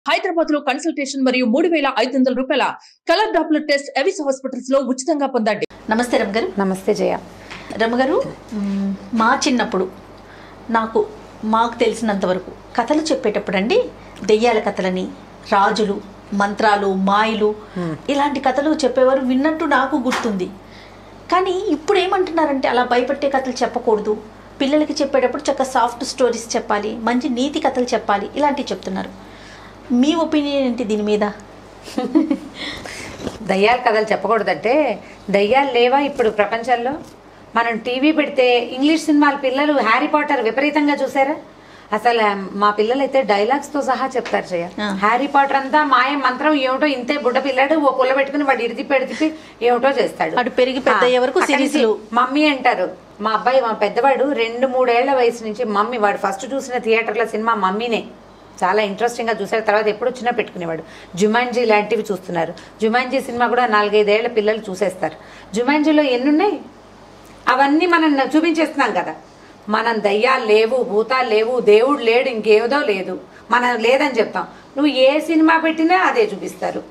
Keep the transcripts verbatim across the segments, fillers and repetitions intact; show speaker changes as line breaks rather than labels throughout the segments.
హైదరాబాద్ లో కన్సల్టేషన్ మరియు మూడు వేల ఐదు వందల రూపాయల colour Doppler test Avis hospitals లో ఉచితంగా పొందండి.
నమస్తే రమ్ గారు.
నమస్తే జయ.
రమ్ గారు, మా చిన్నప్పుడు నాకు మాకు తెలిసినంత వరకు కథలు చెప్పేటప్పుడు అండి, దెయ్యాల కథలని, రాజులు, మంత్రాలు, మాయలు ఇలాంటి కథలు చెప్పేవారు విన్నట్టు నాకు గుర్తుంది. కానీ ఇప్పుడు ఏమంటున్నారంటే అలా భయపెట్టే కథలు చెప్పకూడదు, పిల్లలకి చెప్పేటప్పుడు చక్కగా సాఫ్ట్ స్టోరీస్ చెప్పాలి, మంచి నీతి కథలు చెప్పాలి, ఇలాంటివి చెప్తున్నారు. మీ ఒపీనియన్ ఏంటి దీని మీద?
దయ్యాల కథలు చెప్పకూడదంటే దయ్యాలు లేవా ఇప్పుడు ప్రపంచంలో? మనం టీవీ పెడితే ఇంగ్లీష్ సినిమాలు పిల్లలు హ్యారీ పాటర్ విపరీతంగా చూసారా? అసలు మా పిల్లలు అయితే డైలాగ్స్ తో సహా చెప్తారు జయ. హ్యారీ పాటర్ అంతా మాయ మంత్రం ఏమిటో, ఇంతే బుడ్డ పిల్లాడు ఓ పుల్ల పెట్టుకుని వాడు ఇడిది పెడితే ఏమిటో చేస్తాడు.
అటు పెరిగి పెద్ద అయ్యే వరకు సిరీస్లు
మమ్మీ అంటారు. మా అబ్బాయి, మా పెద్దవాడు రెండు మూడేళ్ల వయసు నుంచి మమ్మీ, వాడు ఫస్ట్ చూసిన థియేటర్ల సినిమా మమ్మీనే. చాలా ఇంట్రెస్టింగ్గా చూసారు. తర్వాత ఎప్పుడు వచ్చినా పెట్టుకునేవాడు. జుమాన్జీ లాంటివి చూస్తున్నారు. జుమాన్జీ సినిమా కూడా నాలుగైదేళ్ల పిల్లలు చూసేస్తారు. జుమాన్జీలో ఎన్నున్నాయి అవన్నీ మనం చూపించేస్తున్నాం కదా. మనం దయ్యాలు లేవు, భూతాలు లేవు, దేవుడు లేడు, ఇంకేదో లేదు, మనం లేదని చెప్తాం. నువ్వు ఏ సినిమా పెట్టినా అదే చూపిస్తారు,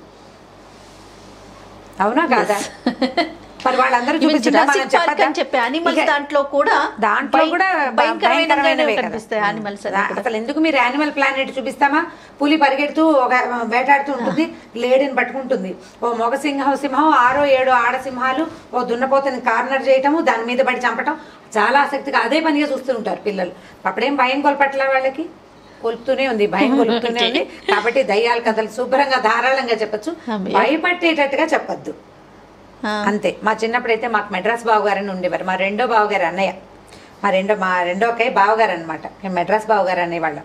అవునా కాదా? మరి వాళ్ళందరూ
దాంట్లో కూడా
దాంట్లో కూడా అసలు ఎందుకు మీరు యానిమల్ ప్లానెట్ చూపిస్తామా? పులి పరిగెడుతూ ఒక వేటాడుతూ ఉంటుంది, లేడీని పట్టుకుంటుంది. ఓ మగ సింహం సింహం ఆరో ఏడో ఆడ సింహాలు ఓ దున్నపోతని కార్నర్ చేయటము, దాని మీద పడి చంపటం, చాలా ఆసక్తిగా అదే పనిగా చూస్తూ ఉంటారు పిల్లలు. అప్పుడేం భయం కొలపట్ల వాళ్ళకి? కొలుపుతూనే ఉంది, భయం కొలుపుతూనే ఉంది. కాబట్టి దయ్యాల కథలు శుభ్రంగా ధారాళంగా చెప్పచ్చు, భయపట్టేటట్టుగా చెప్పద్దు అంతే. మా చిన్నప్పుడైతే మాకు మెడ్రాస్ బావగారని ఉండేవారు. మా రెండో బావగారు అన్నయ్య, మా రెండో మా రెండో అక్కయ్య బావగారు అనమాట. మేము మెడ్రాస్ బావగారు అనేవాళ్ళం.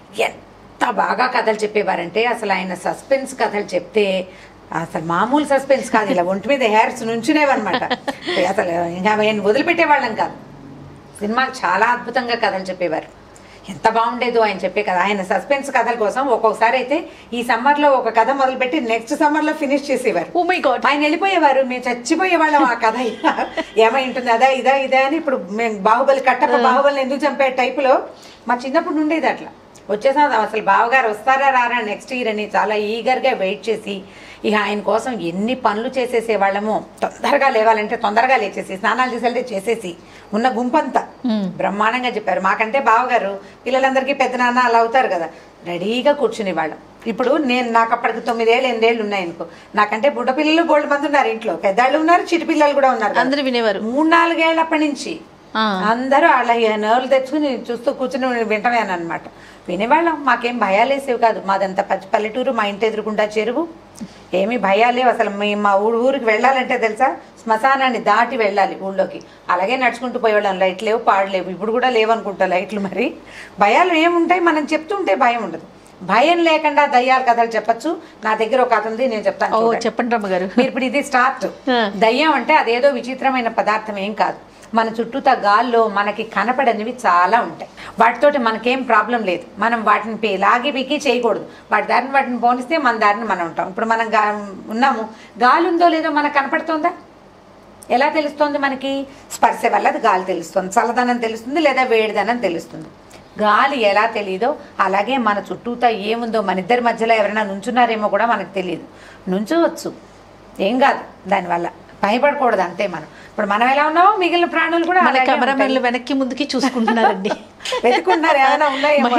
ఎంత బాగా కథలు చెప్పేవారంటే అసలు ఆయన సస్పెన్స్ కథలు చెప్తే అసలు మామూలు సస్పెన్స్ కాదు, ఇలా ఒంటి మీద హెయిర్స్ నుంచునేవన్నమాట. అసలు ఇంకా ఆయన వదిలిపెట్టేవాళ్ళం కాదు. సినిమాలు చాలా అద్భుతంగా కథలు చెప్పేవారు. ఎంత బాగుండేదో ఆయన చెప్పే కథ. ఆయన సస్పెన్స్ కథల కోసం ఒక్కొక్కసారి అయితే ఈ సమ్మర్ లో ఒక కథ మొదలుపెట్టి నెక్స్ట్ సమ్మర్ లో ఫినిష్ చేసేవారు. ఆయన వెళ్ళిపోయేవారు, మేము చచ్చిపోయేవాళ్ళం ఆ కథ ఏమై ఉంటుంది, అదా ఇదా ఇదా అని. ఇప్పుడు మేము బాహుబలి కట్టప్ప బాహుబలిని ఎందుకు చంపే టైపులో మా చిన్నప్పుడు ఉండేది. అట్లా వచ్చేసాం, అసలు బావగారు వస్తారా రారా నెక్స్ట్ ఇయర్ అని చాలా ఈగర్గా వెయిట్ చేసి ఇక ఆయన కోసం ఎన్ని పనులు చేసేసేవాళ్ళము. తొందరగా లేవాలంటే తొందరగా లేచేసి స్నానాలు చేసి వెళ్తే చేసేసి ఉన్న గుంపంతా బ్రహ్మాండంగా చెప్పారు. మాకంటే బావగారు పిల్లలందరికీ పెద్ద నాన్న అలా అవుతారు కదా, రెడీగా కూర్చునే వాళ్ళం. ఇప్పుడు నేను నాకు అప్పటికి తొమ్మిదేళ్ళు ఎనిమిదేళ్ళు ఉన్నాయనుకో, నాకంటే బుడ్డ పిల్లలు బోల్డ్ మంది ఉన్నారు ఇంట్లో, పెద్దాళ్ళు ఉన్నారు, చిటి పిల్లలు కూడా ఉన్నారు.
అందరూ వినేవారు.
మూడు నాలుగేళ్లప్పటి నుంచి అందరూ అలా నర్వులు తెచ్చుకుని చూస్తూ కూర్చుని వింటమేను అనమాట. వినేవాళ్ళం. మాకేం భయాలేసేవి కాదు. మాదంతా పచ్చి పల్లెటూరు, మా ఇంటి ఎదురుకుండా చెరువు, ఏమీ భయాలేవు అసలు. మేము మా ఊరు ఊరికి వెళ్ళాలంటే తెలుసా, శ్మశానాన్ని దాటి వెళ్ళాలి ఊళ్ళోకి. అలాగే నడుచుకుంటూ పోయేవాళ్ళం. లైట్ లేవు, పాడలేవు, ఇప్పుడు కూడా లేవనుకుంటా లైట్లు. మరి భయాలు ఏముంటాయి? మనం చెప్తుంటే భయం ఉండదు. భయం లేకుండా దయ్యాల కథలు చెప్పచ్చు. నా దగ్గర ఒక కథ ఉంది, నేను చెప్తాను.
చెప్పండి రమ్మ గారు.
మీరు ఇప్పుడు ఇది స్టార్ట్. దయ్యం అంటే అదేదో విచిత్రమైన పదార్థం ఏం కాదు. మన చుట్టూతా గాల్లో మనకి కనపడనివి చాలా ఉంటాయి. వాటితోటి మనకేం ప్రాబ్లం లేదు. మనం వాటిని లాగి పీకి చేయకూడదు. వాటి దారిని వాటిని పోనిస్తే మన దారిని మనం ఉంటాం. ఇప్పుడు మనం గా ఉన్నాము, గాలి ఉందో లేదో మనకు కనపడుతుందా? ఎలా తెలుస్తుంది మనకి? స్పర్శ వల్ల అది గాలి తెలుస్తుంది, చల్లదనం తెలుస్తుంది, లేదా వేడిదనం తెలుస్తుంది. గాలి ఎలా తెలియదో అలాగే మన చుట్టూతా ఏముందో, మన ఇద్దరి మధ్యలో ఎవరైనా నుంచున్నారేమో కూడా మనకు తెలియదు. నుంచోవచ్చు, ఏం కాదు, దానివల్ల భయపడకూడదు అంతే. మనం ఇప్పుడు మనం ఎలా ఉన్నామో మిగిలిన ప్రాణులు కూడా
కెమెరామెన్లు వెనక్కి ముందుకి చూసుకుంటున్నారండి.
వెతుకుంటున్నారు, ఏమైనా ఉన్నాయేమో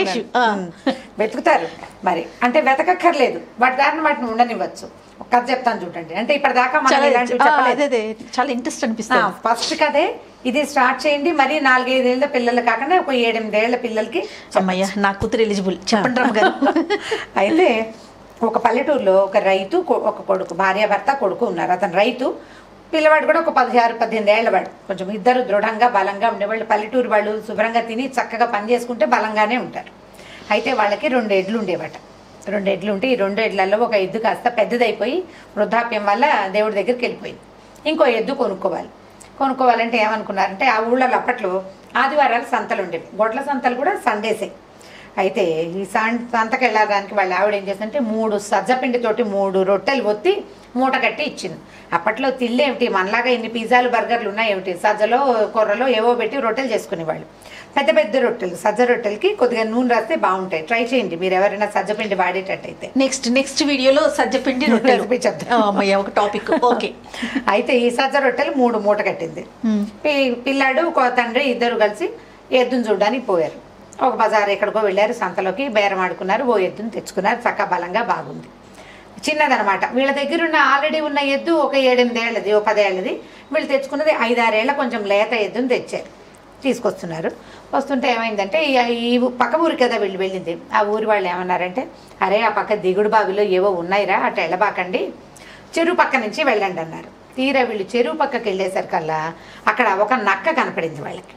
వెతుకుతారు. మరి అంటే వెతకక్కర్లేదు, వాటి దారిని వాటిని ఉండనివ్వచ్చు. ఒక కథ చెప్తాను చూడండి. అంటే ఇప్పటిదాకా మనం ఇలాంటివి చెప్పలేదు,
చాలా ఇంట్రెస్ట్ అనిపిస్తుంది.
ఫస్ట్ కథే ఇది స్టార్ట్ చేయండి. మరి నాలుగైదేళ్ల పిల్లలు కాకుండా ఒక ఏడెనిమిదేళ్ల పిల్లలకి.
అమ్మయ్య, నా కూతురు ఎలిజిబుల్, చెప్పండి రమ్మ గారు.
అయితే ఒక పల్లెటూరులో ఒక రైతు, ఒక కొడుకు, భార్యాభర్త కొడుకు ఉన్నారు. అతను రైతు, పిల్లవాడు కూడా ఒక పదిహారు పద్దెనిమిది ఏళ్ళ వాడు. కొంచెం ఇద్దరు దృఢంగా బలంగా ఉండేవాళ్ళు. పల్లెటూరు వాళ్ళు శుభ్రంగా తిని చక్కగా పని చేసుకుంటే బలంగానే ఉంటారు. అయితే వాళ్ళకి రెండు ఎడ్లు ఉండేవాట. రెండు ఎడ్లు ఉంటే ఈ రెండు ఎడ్లలో ఒక ఎద్దు కాస్త పెద్దదైపోయి వృద్ధాప్యం వల్ల దేవుడి దగ్గరికి వెళ్ళిపోయింది. ఇంకో ఎద్దు కొనుక్కోవాలి. కొనుక్కోవాలంటే ఏమనుకున్నారంటే ఆ ఊళ్ళలో అప్పట్లో ఆదివారాలు సంతలు ఉండేవి. గొడ్ల సంతలు కూడా సండేసే. అయితే ఈ సంతకి వెళ్ళడానికి వాళ్ళ ఆవిడ ఏం చేసిందంటే మూడు సజ్జపిండితోటి మూడు రొట్టెలు ఒత్తి మూట కట్టి ఇచ్చింది. అప్పట్లో తిల్లేమిటి మనలాగా ఇన్ని పిజ్జాలు బర్గర్లు ఉన్నాయేమిటి, సజ్జలో కొర్రలో ఏవో పెట్టి రొట్టెలు చేసుకునేవాళ్ళు. పెద్ద పెద్ద రొట్టెలు, సజ్జ రొట్టెలకి కొద్దిగా నూనె రాస్తే బాగుంటాయి. ట్రై చేయండి మీరు ఎవరైనా సజ్జపిండి వాడేటట్టయితే.
నెక్స్ట్ నెక్స్ట్ వీడియోలో సజ్జపిండి రొట్టెలు
చెప్తాను
ఒక టాపిక్. ఓకే.
అయితే ఈ సజ్జ రొట్టెలు మూడు మూట కట్టింది. పిల్లాడు తండ్రి ఇద్దరు కలిసి ఎద్దును చూడడానికి పోయారు. ఒక బజార్ ఎక్కడికో వెళ్ళారు, సంతలోకి బేరం ఆడుకున్నారు, ఓ ఎద్దును తెచ్చుకున్నారు. చక్క బలంగా బాగుంది, చిన్నదనమాట. వీళ్ళ దగ్గర ఉన్న ఆల్రెడీ ఉన్న ఎద్దు ఒక ఏడెనిమిదేళ్ళది, ఓ పదేళ్ళది. వీళ్ళు తెచ్చుకున్నది ఐదారేళ్ల కొంచెం లేత ఎద్దును తెచ్చారు. తీసుకొస్తున్నారు. వస్తుంటే ఏమైందంటే ఈ పక్క ఊరి కదా వీళ్ళు వెళ్ళింది. ఆ ఊరి వాళ్ళు ఏమన్నారంటే, అరే ఆ పక్క దిగుడు బావిలో ఏవో ఉన్నాయిరా, అటు వెళ్ళబాకండి, చెరువు పక్క నుంచి వెళ్ళండి అన్నారు. తీరా వీళ్ళు చెరువు పక్కకి వెళ్ళేసరికల్లా అక్కడ ఒక నక్క కనపడింది వాళ్ళకి.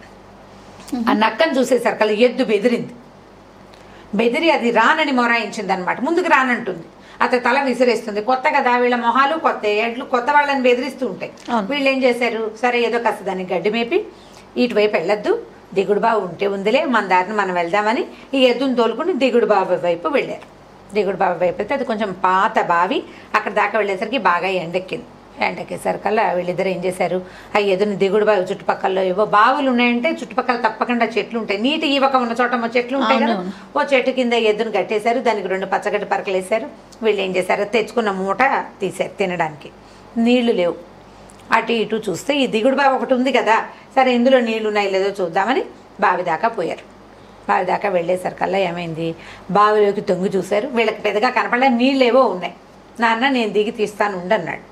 ఆ నక్కను చూసేసరికల్లా ఎద్దు బెదిరింది. బెదిరి అది రానని మొరాయించింది అనమాట. ముందుకు రానంటుంది, అతను తల విసిరేస్తుంది. కొత్త కదా వీళ్ళ మొహాలు కొత్త, ఎడ్లు కొత్త వాళ్ళని బెదిరిస్తూ ఉంటాయి. వీళ్ళు ఏం చేశారు, సరే ఏదో కాస్త దాన్ని గడ్డి మేపి ఇటువైపు వెళ్ళొద్దు, దిగుడు బావి ఉంటే ఉందిలే, మన దారిని మనం వెళ్దామని ఈ ఎద్దును తోలుకుని దిగుడు బావి వైపు వెళ్ళారు. దిగుడు బావి వైపు అయితే అది కొంచెం పాత బావి. అక్కడ దాకా వెళ్ళేసరికి బాగా ఎండెక్కింది. ఎండెక్కేసరికల్లా వీళ్ళిద్దరు ఏం చేశారు, ఆ ఎదురుని దిగుడు బావి చుట్టుపక్కల ఏవో బావులు ఉన్నాయంటే చుట్టుపక్కల తప్పకుండా చెట్లు ఉంటాయి. నీటి ఈవక ఉన్న చోట చెట్లు ఉంటాయి కదా, ఓ చెట్టు కింద ఎద్దును కట్టేశారు. దానికి రెండు పచ్చగడ్డి పరకలు వేశారు. వీళ్ళు ఏం చేశారు, తెచ్చుకున్న మూట తీశారు తినడానికి. నీళ్లు లేవు. అటు ఇటు చూస్తే ఈ దిగుడు బావి ఒకటి ఉంది కదా, సరే ఇందులో నీళ్లు ఉన్నాయి లేదో చూద్దామని బావి దాకా పోయారు. బావి దాకా వెళ్ళేసరికల్లా ఏమైంది, బావిలోకి తొంగి చూశారు. వీళ్ళకి పెద్దగా కనపడలే, నీళ్ళు ఏవో ఉన్నాయి. నాన్న నేను దిగి తీస్తాను ఉండన్నాడు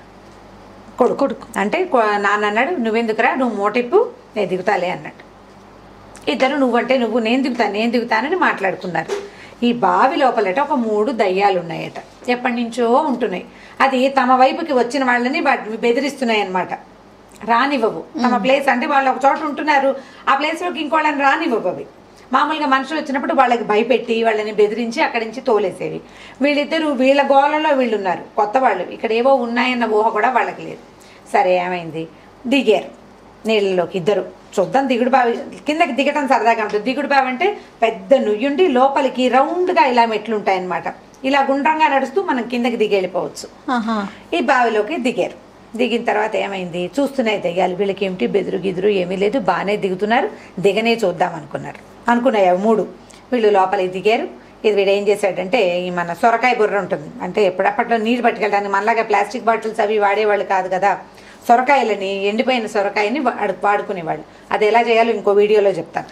కొడుకు. కొడుకు అంటే నాన్న అన్నాడు, నువ్వెందుకురా, నువ్వు మోటిప్పు, నేను దిగుతాలే అన్నాడు. ఇద్దరు నువ్వంటే నువ్వు, నేను దిగుతాను నేను దిగుతానని మాట్లాడుకున్నారు. ఈ బావి లోపలట ఒక మూడు దయ్యాలు ఉన్నాయట, ఎప్పటి నుంచో ఉంటున్నాయి. అది తమ వైపుకి వచ్చిన వాళ్ళని బెదిరిస్తున్నాయి అన్నమాట. రానివ్వవు. తమ ప్లేస్ అంటే వాళ్ళు ఒక చోట ఉంటున్నారు, ఆ ప్లేస్లోకి ఇంకోళ్ళని రానివ్వవు. అవి మామూలుగా మనుషులు వచ్చినప్పుడు వాళ్ళకి భయపెట్టి వాళ్ళని బెదిరించి అక్కడి నుంచి తోలేసేవి. వీళ్ళిద్దరు వీళ్ళ గోళంలో వీళ్ళు ఉన్నారు, కొత్త వాళ్ళు. ఇక్కడ ఏవో ఉన్నాయన్న ఊహ కూడా వాళ్ళకి లేదు. సరే ఏమైంది, దిగారు నీళ్ళలోకి ఇద్దరు. చూద్దాం దిగుడు బావి కిందకి దిగటం సరదాగా ఉంటుంది. దిగుడు బావి అంటే పెద్ద నుయ్యుండి లోపలికి రౌండ్గా ఇలా మెట్లు ఉంటాయన్నమాట. ఇలా గుండ్రంగా నడుస్తూ మనం కిందకి దిగి వెళ్ళిపోవచ్చు. ఈ బావిలోకి దిగారు. దిగిన తర్వాత ఏమైంది, చూస్తున్నాయి దయ్యాలు. వీళ్ళకి ఏమిటి బెదురు గిదురు ఏమీ లేదు, బాగానే దిగుతున్నారు, దిగనే చూద్దాం అనుకున్నారు. అనుకున్నాయి అవి మూడు. వీళ్ళు లోపలికి దిగారు. ఇది వీడు ఏం చేశాడంటే, ఈ మన సొరకాయ బుర్ర ఉంటుంది అంటే ఎప్పుడప్పట్లో నీళ్ళు పట్టుకెళ్ళడానికి మనలాగా ప్లాస్టిక్ బాటిల్స్ అవి వాడేవాళ్ళు కాదు కదా. సొరకాయలని, ఎండిపోయిన సొరకాయని వాడు వాడుకునేవాళ్ళు. అది ఎలా చేయాలో ఇంకో వీడియోలో చెప్తాను.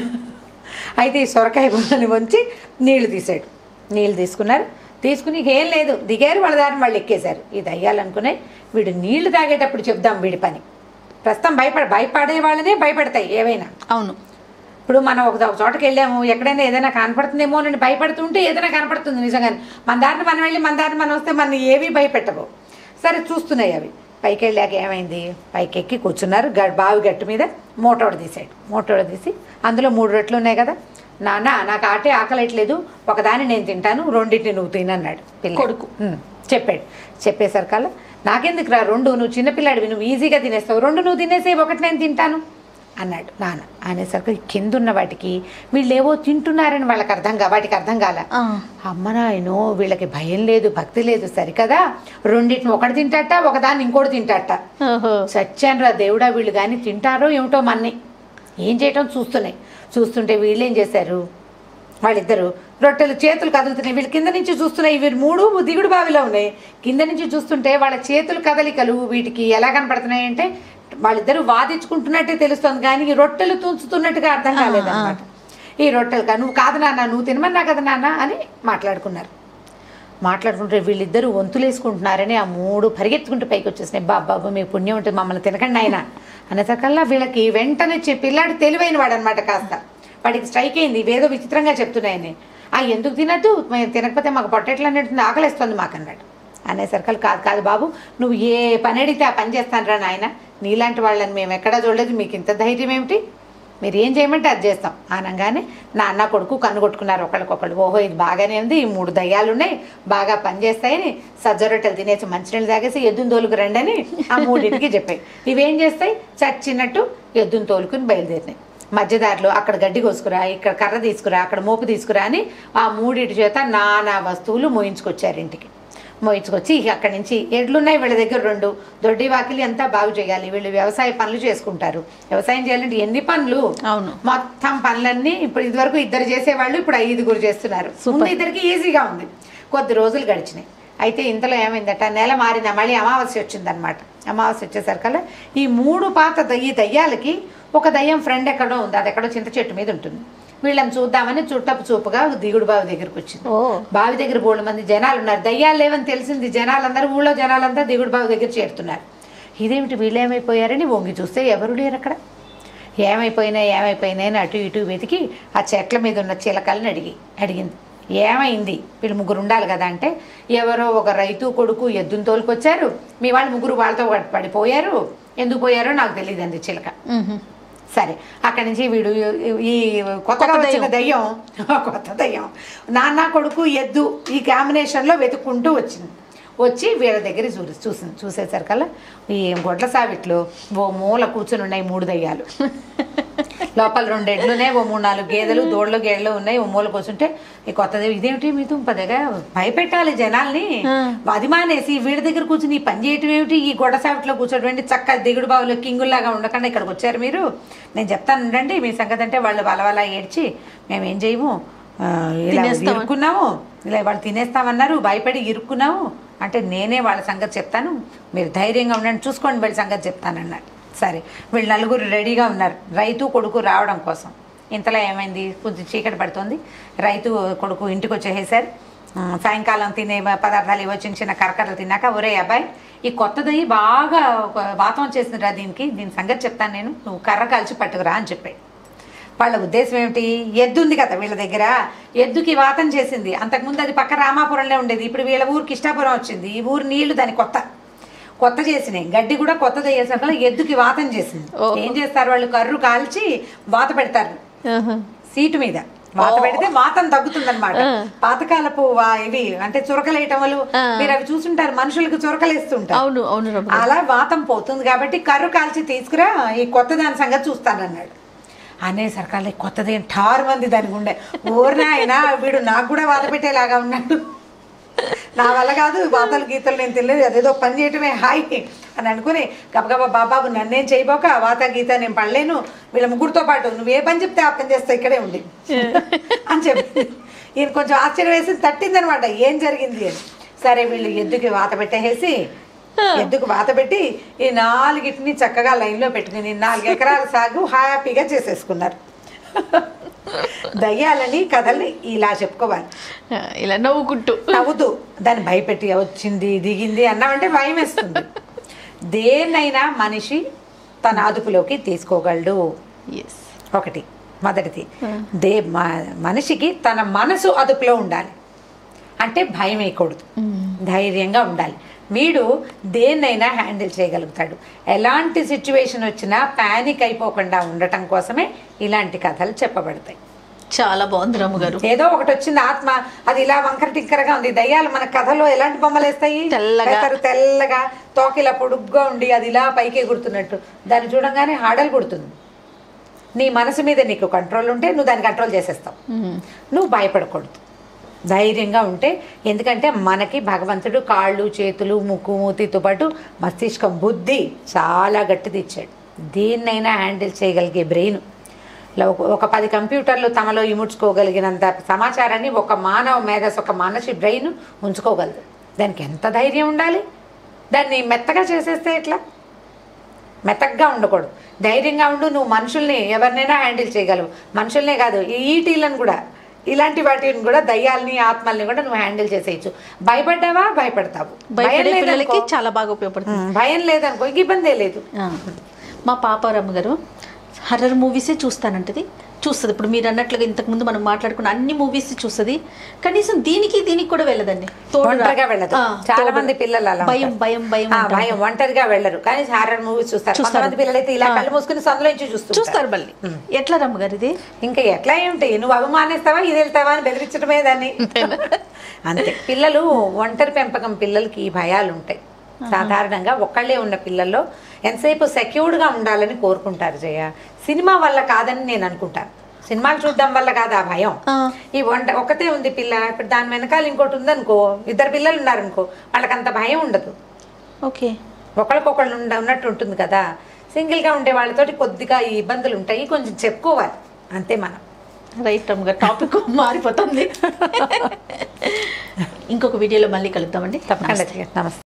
అయితే ఈ సొరకాయ బుర్రని వంచి నీళ్లు తీసాడు. నీళ్ళు తీసుకున్నారు. తీసుకుని ఏం లేదు, దిగారు, వాళ్ళ దారిని వాళ్ళు ఎక్కేశారు. ఈ దయ్యాలు అనుకున్నాయి, వీడు నీళ్లు తాగేటప్పుడు చెప్దాం వీడి పని. ప్రస్తుతం భయపడ భయపడే వాళ్ళనే భయపడతాయి ఏవైనా.
అవును.
ఇప్పుడు మనం ఒక చోటకి వెళ్ళాము, ఎక్కడైనా ఏదైనా కనపడుతుందేమో అని భయపడుతుంటే ఏదైనా కనపడుతుంది నిజంగానే. మన దారిని మనం వెళ్ళి మన దారిని మనం వస్తే మన ఏవి భయపెట్టవు. సరే చూస్తున్నాయి అవి. పైకి వెళ్ళాక ఏమైంది, పైకి ఎక్కి కూర్చున్నారు. గ బావి గట్టు మీద మోటోడ తీసాడు. మోటోడ తీసి అందులో మూడు రొట్టెలు ఉన్నాయి కదా, నాన్న నాకు ఆటే ఆకలేట్లేదు, ఒకదాన్ని నేను తింటాను, రెండింటిని నువ్వు తినన్నాడు పిల్ల కొడుకు. చెప్పాడు. చెప్పేసరికల్లా నాకెందుకు రా రెండు, నువ్వు చిన్నపిల్లాడివి, నువ్వు ఈజీగా తినేస్తావు, రెండు నువ్వు తినేసి ఒకటి నేను తింటాను అన్నాడు నాన్న. అనేసరికి కిందున్న వాటికి వీళ్ళు ఏవో తింటున్నారని వాళ్ళకి అర్థం కా వాటికి అర్థం కాల. అమ్మ నాయనో వీళ్ళకి భయం లేదు, భక్తి లేదు, సరికదా రెండింటిని ఒకటి తింటాట, ఒకదాన్ని ఇంకోటి తింటాట. సత్యాన్ రా దేవుడా, వీళ్ళు కానీ తింటారో ఏమిటో మన్ని ఏం చేయటం చూస్తున్నాయి. చూస్తుంటే వీళ్ళు ఏం చేశారు, వాళ్ళిద్దరు రొట్టెలు చేతులు కదులుతున్నాయి. వీళ్ళు కింద నుంచి చూస్తున్నాయి. వీళ్ళు మూడు దిగుడు బావిలో ఉన్నాయి. కింద నుంచి చూస్తుంటే వాళ్ళ చేతులు కదలికలు వీటికి ఎలా కనపడుతున్నాయి అంటే వాళ్ళిద్దరూ వాదించుకుంటున్నట్టే తెలుస్తుంది, కానీ రొట్టెలు తుంచుతున్నట్టుగా అర్థం కాలేదన్నమాట. ఈ రొట్టెలు కా నువ్వు కాదు నాన్న, నువ్వు తినమన్నా కదా నాన్న అని మాట్లాడుకున్నారు. మాట్లాడుకుంటే వీళ్ళిద్దరూ వంతులు వేసుకుంటున్నారని ఆ మూడు పరిగెత్తుకుంటూ పైకి వచ్చేసినాయి. బాబాబు మీ పుణ్యం ఉంటుంది, మమ్మల్ని తినకండి ఆయన అనేసరికల్లా వీళ్ళకి వెంటనే పిల్లాడు తెలివైన వాడు అనమాట. కాస్త వాడికి స్ట్రైక్ అయింది, ఇవేదో విచిత్రంగా చెప్తున్నాయని. ఆ ఎందుకు తినద్దు, మేము తినకపోతే మాకు పొట్టెట్లు అన్నట్టుంది, ఆకలిస్తుంది మాకు అన్నాడు. అనేసరికల్ కాదు కాదు బాబు, నువ్వు ఏ పని అడిగితే ఆ పని చేస్తాను రా నాయన, నీలాంటి వాళ్ళని మేము ఎక్కడా చూడలేదు, మీకు ఇంత ధైర్యం ఏమిటి, మీరు ఏం చేయమంటే అది చేస్తాం అనగానే నా అన్న కొడుకు కన్ను కొట్టుకున్నారు ఒకళ్ళకొకళ్ళు. ఓహో ఇది బాగానే ఉంది, ఈ మూడు దయ్యాలు ఉన్నాయి, బాగా పనిచేస్తాయని సజ్జ రొట్టెలు తినేసి మంచినీళ్ళు తాగేసి ఎద్దును తోలుకు రండి అని ఆ మూడింటికి చెప్పాయి. ఇవేం చేస్తాయి, చచ్చినట్టు ఎద్దును తోలుకుని బయలుదేరినాయి. మధ్యదారిలో అక్కడ గడ్డి కోసుకురా, ఇక్కడ కర్ర తీసుకురా, అక్కడ మోపు తీసుకురా అని ఆ మూడిటి చేత నానా వస్తువులు మోయించుకొచ్చారు ఇంటికి. మోయించుకొచ్చి ఇక అక్కడి నుంచి ఎడ్లున్నాయి వీళ్ళ దగ్గర రెండు, దొడ్డి వాకిలి అంతా బాగు చేయాలి, వీళ్ళు వ్యవసాయ పనులు చేసుకుంటారు. వ్యవసాయం చేయాలంటే ఎన్ని పనులు,
అవును,
మొత్తం పనులన్నీ ఇప్పుడు ఇదివరకు ఇద్దరు చేసేవాళ్ళు ఇప్పుడు ఐదుగురు చేస్తున్నారు. ముందు ఇద్దరికి ఈజీగా ఉంది. కొద్ది రోజులు గడిచినాయి. అయితే ఇంతలో ఏమైందట, నెల మారిన మళ్ళీ అమావాస్య వచ్చిందనమాట. అమావాస్య వచ్చేసరికల్లా ఈ మూడు పాత దయ్యి దయ్యాలకి ఒక దయ్యం ఫ్రెండ్ ఎక్కడో ఉంది, అది ఎక్కడో చింత చెట్టు మీద ఉంటుంది. వీళ్ళని చూద్దామని చుట్టపు చూపుగా దిగుడు బావి దగ్గరకు వచ్చింది. బావి దగ్గర బోళ్ళు మంది జనాలు ఉన్నారు. దయ్యాలు లేవని తెలిసింది. జనాలందరూ ఊళ్ళో జనాలంతా దిగుడు బావి దగ్గర చేరుతున్నారు. ఇదేమిటి వీళ్ళు ఏమైపోయారని వంగి చూస్తే ఎవరు లేరు అక్కడ. ఏమైపోయినాయి ఏమైపోయినాయి అని అటు ఇటు వెతికి ఆ చెట్ల మీద ఉన్న చిలకల్ని అడిగి అడిగింది ఏమైంది, వీళ్ళు ముగ్గురు ఉండాలి కదా అంటే, ఎవరో ఒక రైతు కొడుకు ఎద్దును తోలుకొచ్చారు, మీ వాళ్ళు ముగ్గురు వాళ్ళతో పడిపోయారు, ఎందుకు పోయారో నాకు తెలియదండి చిలక. సరే అక్కడి నుంచి వీడు ఈ కొత్తగా వచ్చిన దయ్యం, కొత్త దయ్యం నాన్న కొడుకు ఎద్దు ఈ కాంబినేషన్లో వెతుక్కుంటూ వచ్చింది. వచ్చి వీళ్ళ దగ్గర చూ చూసింది. చూసేసరికల్లా ఈ గొడ్ల సావిట్లో ఓ మూల కూర్చుని ఉన్నాయి మూడు దయ్యాలు. లోపల రెండు ఎడ్లున్నాయి, ఓ మూడు నాలుగు గేదెలు దోళ్ళు గేదెలు ఉన్నాయి, ఓ మూల కూర్చుంటే ఈ కొత్తది ఇదేమిటి మీ తుంపదగా భయపెట్టాలి జనాల్ని, అది మానేసి వీడి దగ్గర కూర్చుని పని చేయటం ఏమిటి, ఈ గొడ్డ సావిట్లో కూర్చోటువంటి చక్క దిగుడు బావులో కింగుల్లాగా ఉండకుండా ఇక్కడికి వచ్చారు మీరు, నేను చెప్తాను ఉండండి మీ సంగతి అంటే వాళ్ళు వాళ్ళ వాళ్ళ ఏడ్చి మేమేం చేయము, ఇలా ఇరుక్కున్నాము, ఇలా వాళ్ళు తినేస్తామన్నారు, భయపడి ఇరుక్కున్నాము అంటే నేనే వాళ్ళ సంగతి చెప్తాను, మీరు ధైర్యంగా ఉండండి, చూసుకోండి వీళ్ళ సంగతి చెప్తానన్నారు. సరే వీళ్ళు నలుగురు రెడీగా ఉన్నారు రైతు కొడుకు రావడం కోసం. ఇంతలో ఏమైంది, కొంచెం చీకటి పడుతుంది, రైతు కొడుకు ఇంటికి వచ్చేసారు. సాయంకాలం తినే పదార్థాలు ఇవ్వ చిన్న చిన్న కరకరలు తిన్నాక, ఒరే అబ్బాయి ఈ కొత్తది బాగా వాతం చేసిందిరా, దీనికి దీని సంగతి చెప్తాను నేను, నువ్వు కర్ర కాల్చి పట్టుకురా అని చెప్పాడు. వాళ్ళ ఉద్దేశం ఏమిటి, ఎద్దు ఉంది కదా వీళ్ళ దగ్గర, ఎద్దుకి వాతం చేసింది. అంతకుముందు అది పక్క రామాపురంలో ఉండేది, ఇప్పుడు వీళ్ళ ఊరికి ఇష్టాపురం వచ్చింది. ఈ ఊరు నీళ్లు దాని కొత్త కొత్త చేసినాయి, గడ్డి కూడా కొత్తది అయ్యేసరికి ఎద్దుకి వాతం చేసింది. ఏం చేస్తారు వాళ్ళు, కర్రు కాల్చి వాత పెడతారు సీటు మీద, వాత పెడితే వాతం తగ్గుతుంది అనమాట. పాతకాలపు ఇవి అంటే చురకలేయటం వల్ల మీరు అవి చూసుంటారు, మనుషులకు చురకలేస్తుంటారు, అలా వాతం పోతుంది కాబట్టి కర్రు కాల్చి తీసుకురా, ఈ కొత్త దాని సంగతి చూస్తానన్నాడు. అనేసరికల్లా కొత్తది ఠారు మంది దానికి ఉండే, ఊరినా అయినా వీడు నాకు కూడా వాత పెట్టేలాగా ఉన్నాడు, నా వల్ల కాదు వాతలు గీతలు నేను తెలియదు, అదేదో పని చేయటమే హాయ్ అని అనుకుని గబగబా బాబాబు నన్నేం చేయబోక వాత గీత నేను పడలేను, వీళ్ళ ముగ్గురితో పాటు నువ్వు ఏ పని చెప్తే ఆ పని చేస్తా ఇక్కడే ఉండి అని చెప్పి ఈయన కొంచెం ఆశ్చర్యం వేసి తట్టిందనమాట ఏం జరిగింది అని. సరే వీళ్ళు ఎద్దుకి వాత పెట్టేసి ఎద్దుకు వాత పెట్టి ఈ నాలుగిటిని చక్కగా లైన్లో పెట్టుకుని నాలుగు ఎకరాల సాగు హ్యాపీగా చేసేసుకున్నారు. దయ్యాలని కథల్ని ఇలా చెప్పుకోవాలి,
ఇలా నవ్వుకుంటూ
నవ్వుతూ దాన్ని భయపెట్టి వచ్చింది దిగింది అన్నామంటే భయం వేస్తుంది. దేన్నైనా మనిషి తన అదుపులోకి తీసుకోగలడు. ఒకటి మొదటిది దే మనిషికి తన మనసు అదుపులో ఉండాలి, అంటే భయం వేయకూడదు, ధైర్యంగా ఉండాలి. వీడు దేన్నైనా హ్యాండిల్ చేయగలుగుతాడు. ఎలాంటి సిచ్యువేషన్ వచ్చినా ప్యానిక్ అయిపోకుండా ఉండటం కోసమే ఇలాంటి కథలు చెప్పబడతాయి.
చాలా బాగుంది రమ్మగారు.
ఏదో ఒకటి వచ్చింది ఆత్మ, అది ఇలా వంకర టిక్కరగా ఉంది. దయ్యాలు మన కథలో ఎలాంటి బొమ్మలు వేస్తాయి,
తెల్లగా
తెల్లగా తోక ఇలా పొడుగ్గా ఉండి అది ఇలా పైకి ఎగురుతున్నట్టు, దాన్ని చూడంగానే హాడలు కొడుతుంది. నీ మనసు మీద నీకు కంట్రోల్ ఉంటే నువ్వు దాన్ని కంట్రోల్ చేసేస్తావు. నువ్వు భయపడకూడదు, ధైర్యంగా ఉంటే. ఎందుకంటే మనకి భగవంతుడు కాళ్ళు చేతులు ముక్కు మూతితో పాటు మస్తిష్కం బుద్ధి చాలా గట్టిది ఇచ్చాడు. దేన్నైనా హ్యాండిల్ చేయగలిగే బ్రెయిన్. ఒక పది కంప్యూటర్లు తమలో ఇముడ్చుకోగలిగినంత సమాచారాన్ని ఒక మానవ మేధస్సు, ఒక మనిషి బ్రెయిన్ ఉంచుకోగలదు. దానికి ఎంత ధైర్యం ఉండాలి. దాన్ని మెత్తగా చేసేస్తే ఎట్లా, మెత్తగా ఉండకూడదు, ధైర్యంగా ఉండు. నువ్వు మనుషుల్ని ఎవరినైనా హ్యాండిల్ చేయగలవు. మనుషుల్నే కాదు, ఈటీలను కూడా, ఇలాంటి వాటిని కూడా, దయ్యాల్ని ఆత్మల్ని కూడా నువ్వు హ్యాండిల్ చేసేయచ్చు. భయపడ్డావా భయపడతావు, భయం లేదనుకో
చాలా బాగా ఉపయోగపడుతుంది.
భయం లేదనుకో ఇబ్బందే లేదు.
మా పాపారమ్మ గారు హర్రర్ మూవీసే చూస్తానంటది, చూస్తుంది. ఇప్పుడు మీరు అన్నట్లుగా ఇంతకుముందు మనం మాట్లాడుకున్న అన్ని మూవీస్ చూస్తుంది. కనీసం దీనికి దీనికి కూడా వెళ్ళదండి,
ఒంటరిగా వెళ్ళదు. చాలా మంది పిల్లలు అలా
భయం భయం భయం
భయం ఒంటరిగా వెళ్ళరు, కానీ హారర్ మూవీస్ చూస్తారు. కొంతమంది పిల్లలు అయితే ఇలా కళ్ళు మూసుకుని సందులో నుంచి చూస్తారు
చూస్తారు మళ్ళీ. ఎట్లా రమ్మగారు ఇది?
ఇంకా ఎట్లా ఏమిటి, నువ్వు అవమానిస్తావా ఇది వెళ్తావా అని బెదిరించడమే దాన్ని. అంతే. పిల్లలు ఒంటరి పెంపకం పిల్లలకి ఈ భయాలు ఉంటాయి. సాధారణంగా ఒక్కళ్ళే ఉన్న పిల్లల్లో ఎంతసేపు సెక్యూర్డ్గా ఉండాలని కోరుకుంటారు జయ. సినిమా వల్ల కాదని నేను అనుకుంటాను. సినిమాలు చూడడం వల్ల కాదు ఆ భయం. ఈ వంట ఒకతే ఉంది పిల్ల, ఇప్పుడు దాని వెనకాల ఇంకోటి ఉందనుకో, ఇద్దరు పిల్లలు ఉన్నారనుకో, వాళ్ళకి అంత భయం ఉండదు.
ఓకే,
ఒకళ్ళకొకళ్ళు ఉండ ఉన్నట్టు ఉంటుంది కదా. సింగిల్గా ఉండే వాళ్ళతోటి కొద్దిగా ఈ ఇబ్బందులు ఉంటాయి, కొంచెం చెప్పుకోవాలి అంతే మనం.
రైట్ అమ్మగా, టాపిక్ మారిపోతుంది. ఇంకొక వీడియోలో మళ్ళీ కలుద్దామండి.
తప్పకుండా. నమస్తే.